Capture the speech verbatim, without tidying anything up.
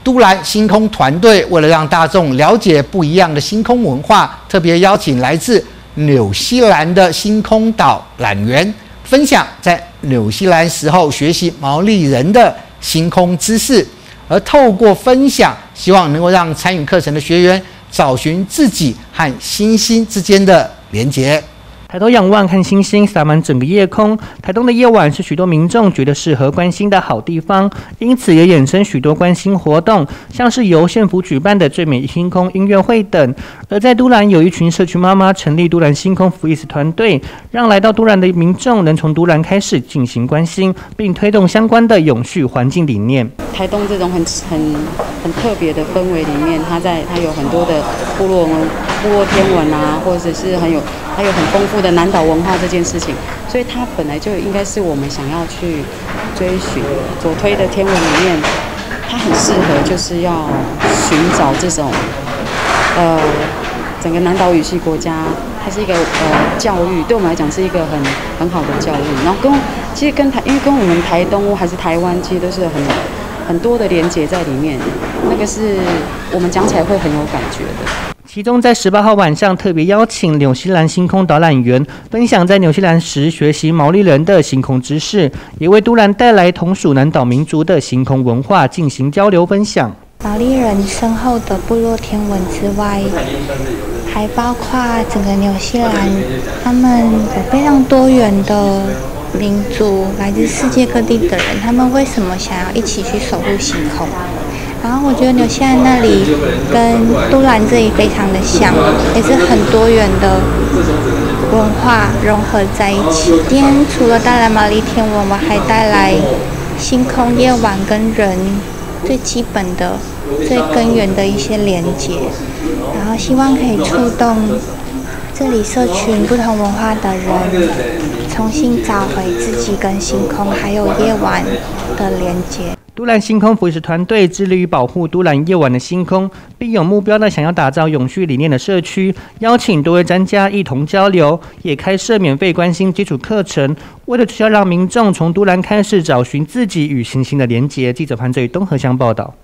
都兰星空团队为了让大众了解不一样的星空文化，特别邀请来自纽西兰的星空岛览员分享在纽西兰时候学习毛利人的星空知识，而透过分享，希望能够让参与课程的学员找寻自己和星星之间的连结。 抬头仰望看星星，洒满整个夜空。台东的夜晚是许多民众觉得适合观星的好地方，因此也衍生许多观星活动，像是由县府举办的最美星空音乐会等。而在都兰有一群社区妈妈成立都兰星空福利斯团队，让来到都兰的民众能从都兰开始进行观星，并推动相关的永续环境理念。 台东这种很很很特别的氛围里面，它在它有很多的部落文、部落天文啊，或者是很有还有很丰富的南岛文化这件事情，所以它本来就应该是我们想要去追寻所推的天文里面，它很适合就是要寻找这种呃整个南岛语系国家，它是一个呃教育，对我们来讲是一个很很好的教育，然后跟其实跟台因为跟我们台东还是台湾其实都是很很多的连结在里面，那个是我们讲起来会很有感觉的。 其中在十八号晚上特别邀请纽西兰星空导览员分享在纽西兰时学习毛利人的星空知识，也为都兰带来同属南岛民族的星空文化进行交流分享。 毛利人深厚的部落天文之外，还包括整个纽西兰，他们有非常多元的民族，来自世界各地的人，他们为什么想要一起去守护星空？然后我觉得纽西兰那里跟都兰这里非常的像，也是很多元的文化融合在一起。今天除了带来毛利天文，我还带来星空夜晚跟人最基本的、最根源的一些连结，然后希望可以触动这里社群不同文化的人，重新找回自己跟星空还有夜晚的连结。 都兰星空福利斯团队致力于保护都兰夜晚的星空，并有目标的想要打造永续理念的社区，邀请多位专家一同交流，也开设免费观星基础课程，为了就是要让民众从都兰开始找寻自己与星星的连结。记者潘志宇东河乡报道。